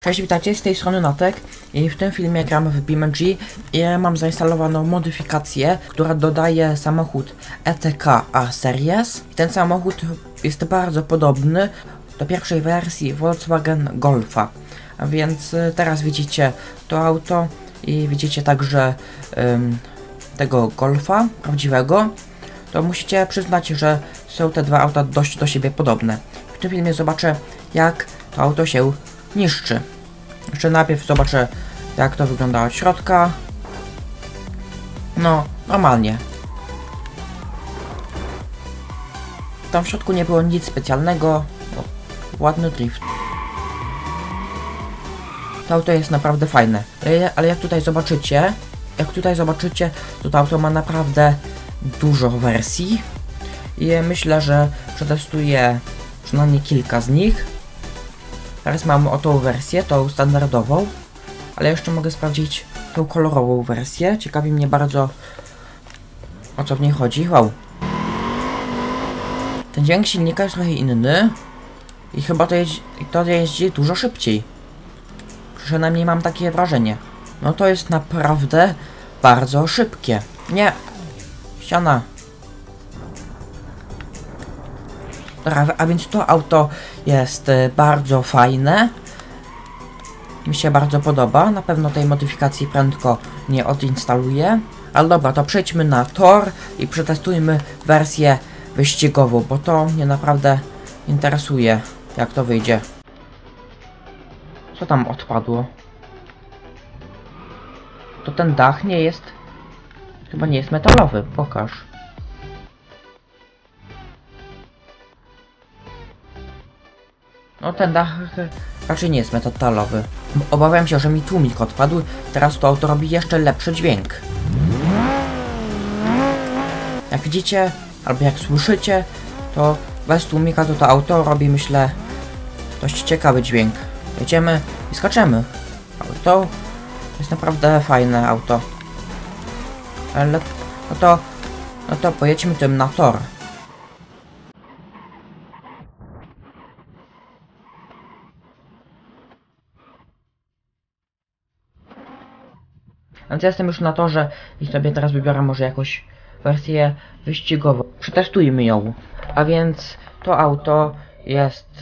Cześć, witajcie, z tej strony Natek i w tym filmie gramy w BeamNG i mam zainstalowaną modyfikację, która dodaje samochód ETK A-Series. I ten samochód jest bardzo podobny do pierwszej wersji Volkswagen Golfa. A więc teraz widzicie to auto i widzicie także tego Golfa prawdziwego. To musicie przyznać, że są te dwa auta dość do siebie podobne. W tym filmie zobaczę, jak to auto się niszczy. Jeszcze najpierw zobaczę, jak to wygląda od środka. No, normalnie. Tam w środku nie było nic specjalnego. O, ładny drift. To auto jest naprawdę fajne. Ale jak tutaj zobaczycie, to auto ma naprawdę dużo wersji. I myślę, że przetestuję przynajmniej kilka z nich. Teraz mam o tą wersję, tą standardową, ale jeszcze mogę sprawdzić tą kolorową wersję. Ciekawi mnie bardzo, o co w niej chodzi. Wow. Ten dźwięk silnika jest trochę inny i chyba to jeździ dużo szybciej. Przynajmniej mam takie wrażenie. No to jest naprawdę bardzo szybkie. Nie! Ściana. Dobra, a więc to auto jest bardzo fajne. Mi się bardzo podoba. Na pewno tej modyfikacji prędko nie odinstaluję. Ale dobra, to przejdźmy na tor i przetestujmy wersję wyścigową, bo to mnie naprawdę interesuje, jak to wyjdzie. Co tam odpadło? To ten dach nie jest... Chyba nie jest metalowy. Pokaż. No ten dach raczej nie jest metalowy. Obawiam się, że mi tłumik odpadł. Teraz to auto robi jeszcze lepszy dźwięk. Jak widzicie, albo jak słyszycie, to bez tłumika to auto robi, myślę, dość ciekawy dźwięk. Jedziemy i skaczemy. To jest naprawdę fajne auto. Ale no to pojedźmy tym na tor. Więc ja jestem już na torze i sobie teraz wybiorę może jakąś wersję wyścigową. Przetestujmy ją. A więc to auto jest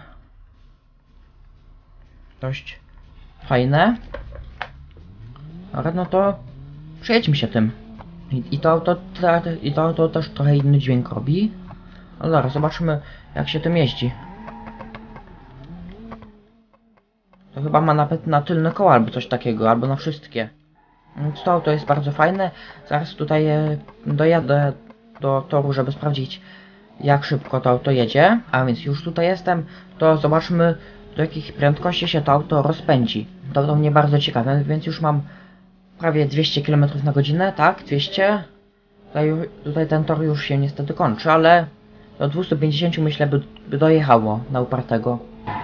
dość fajne. Ale no to przejedźmy się tym. I to auto też trochę inny dźwięk robi. No dobra, zobaczymy, jak się tym jeździ. To chyba ma nawet na tylne koła albo coś takiego, albo na wszystkie. Więc to auto jest bardzo fajne. Zaraz tutaj dojadę do toru, żeby sprawdzić, jak szybko to auto jedzie. A więc już tutaj jestem, to zobaczmy, do jakich prędkości się to auto rozpędzi. To mnie bardzo ciekawe, więc już mam prawie 200 km na godzinę, tak? 200. Tutaj ten tor już się niestety kończy, ale do 250 myślę by dojechało na upartego.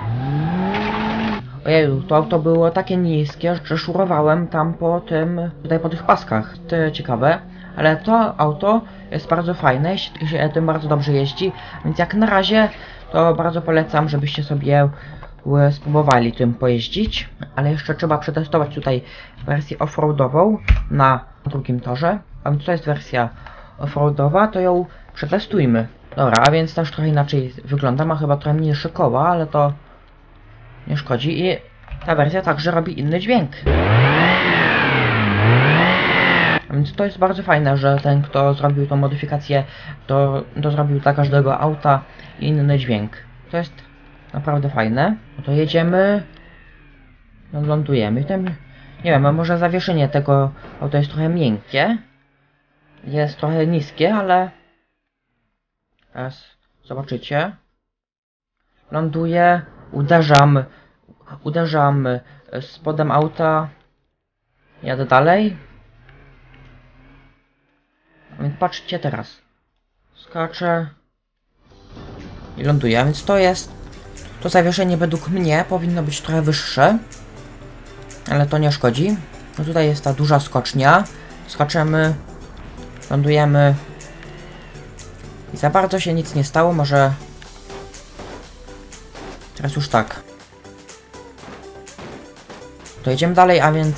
Ojeju, to auto było takie niskie, że szurowałem tam po tych paskach. To ciekawe. Ale to auto jest bardzo fajne, się tym bardzo dobrze jeździ. Więc jak na razie, to bardzo polecam, żebyście sobie spróbowali tym pojeździć. Ale jeszcze trzeba przetestować tutaj wersję offroadową na drugim torze. A więc to jest wersja offroadowa, to ją przetestujmy. Dobra, a więc też trochę inaczej wygląda. Ma chyba trochę mniejsze koła, ale to nie szkodzi i ta wersja także robi inny dźwięk. A więc to jest bardzo fajne, że ten, kto zrobił tą modyfikację, to zrobił dla każdego auta inny dźwięk. To jest naprawdę fajne. No to jedziemy, no lądujemy. I tam, nie wiem, może zawieszenie tego auta jest trochę miękkie. Jest trochę niskie, ale teraz zobaczycie. Ląduję, uderzam spodem auta, jadę dalej. A więc patrzcie teraz. Skaczę i ląduję, a więc to zawieszenie według mnie powinno być trochę wyższe, ale to nie szkodzi. No tutaj jest ta duża skocznia, skaczemy, lądujemy i za bardzo się nic nie stało, może teraz już tak. To jedziemy dalej,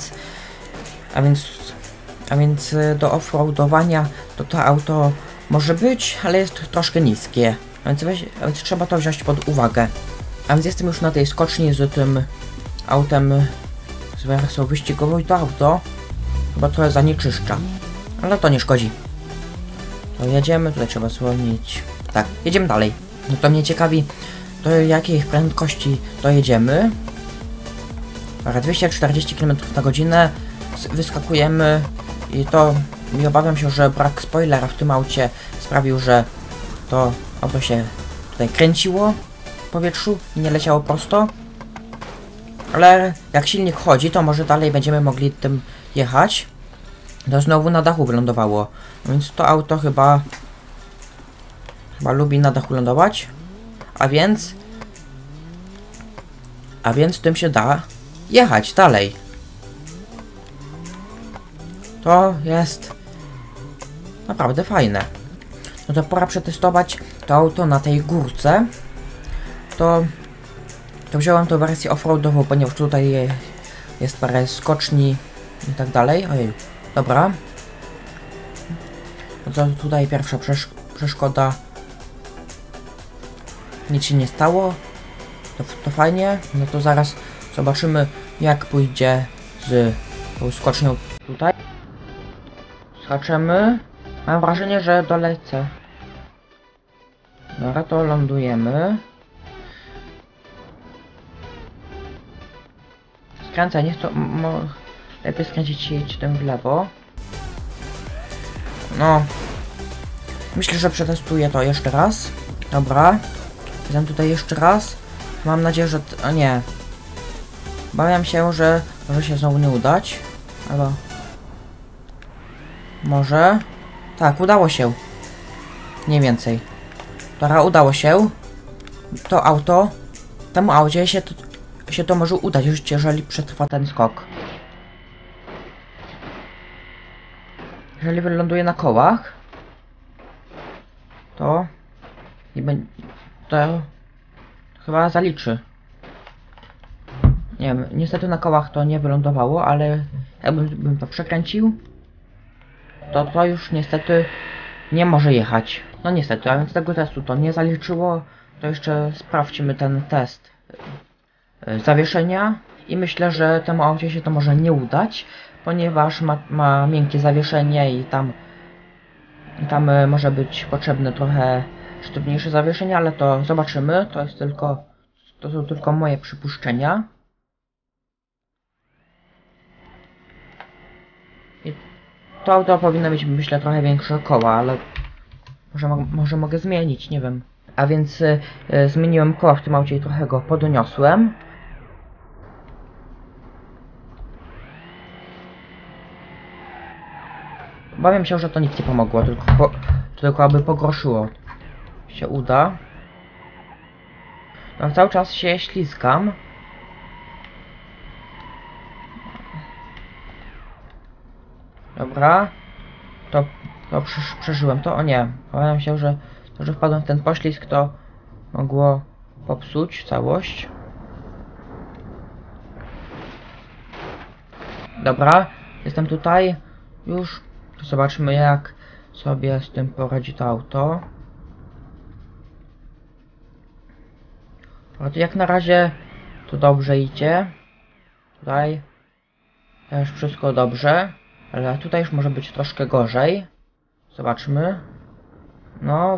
a więc do offroadowania to auto może być, ale jest troszkę niskie. A więc trzeba to wziąć pod uwagę. A więc jestem już na tej skoczni z tym autem z wersją wyścigową i to auto chyba trochę zanieczyszcza. Ale to nie szkodzi. To jedziemy, tutaj trzeba zwolnić. Tak, jedziemy dalej. No to mnie ciekawi, do jakiej prędkości dojedziemy. 240 km na godzinę. Wyskakujemy i obawiam się, że brak spoilera w tym aucie sprawił, że to auto się tutaj kręciło w powietrzu i nie leciało prosto. Ale jak silnik chodzi, to może dalej będziemy mogli tym jechać. To znowu na dachu wylądowało. Więc to auto chyba lubi na dachu lądować. A więc tym się da jechać dalej. To jest naprawdę fajne. No to pora przetestować to auto na tej górce. To wziąłem tą wersję offroadową, ponieważ tutaj jest parę skoczni i tak dalej. Ojej, dobra. No to tutaj pierwsza przeszkoda. Nic się nie stało. To fajnie. No to zaraz zobaczymy, jak pójdzie z tą skocznią tutaj. Skaczemy. Mam wrażenie, że dolecę. Dobra, to lądujemy. Skręcaj, niech to... lepiej skręcić tym w lewo. No. Myślę, że przetestuję to jeszcze raz. Dobra. Jestem tutaj jeszcze raz. Mam nadzieję, że... O nie. Bawiam się, że może się znowu nie udać. Albo... Może... Tak, udało się. Mniej więcej. Dobra, udało się. To auto... Temu aucie się to może udać, już jeżeli przetrwa ten skok. Jeżeli wyląduje na kołach... To chyba zaliczy. Nie wiem, niestety na kołach to nie wylądowało, ale jakbym to przekręcił, to już niestety nie może jechać. No niestety, a więc tego testu to nie zaliczyło. To jeszcze sprawdźmy ten test zawieszenia i myślę, że temu aucie się to może nie udać, ponieważ ma miękkie zawieszenie i tam może być potrzebne trochę sztywniejsze zawieszenie, ale to zobaczymy. To są tylko moje przypuszczenia. I to auto powinno mieć, myślę, trochę większe koła, ale może mogę zmienić, nie wiem. A więc zmieniłem koła w tym aucie i trochę go podniosłem. Obawiam się, że to nic nie pomogło, tylko aby pogorszyło. Się uda. No, cały czas się ślizgam. Dobra. To przeżyłem to. O nie. Obawiam się, że to, że wpadłem w ten poślizg, to mogło popsuć całość. Dobra. Jestem tutaj. Już. To zobaczymy, jak sobie z tym poradzi to auto. Jak na razie to dobrze idzie. Tutaj też wszystko dobrze. Ale tutaj już może być troszkę gorzej. Zobaczmy. No.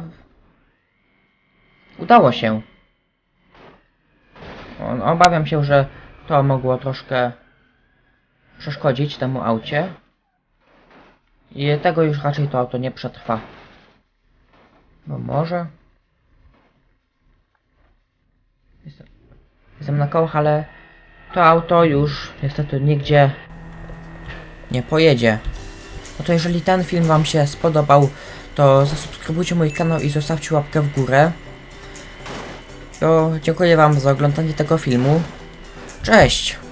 Udało się. Obawiam się, że to mogło troszkę przeszkodzić temu aucie. I tego już raczej to auto nie przetrwa. No może. Jestem na kołach, ale to auto już niestety nigdzie nie pojedzie. No to jeżeli ten film wam się spodobał, to zasubskrybujcie mój kanał i zostawcie łapkę w górę. To dziękuję wam za oglądanie tego filmu. Cześć!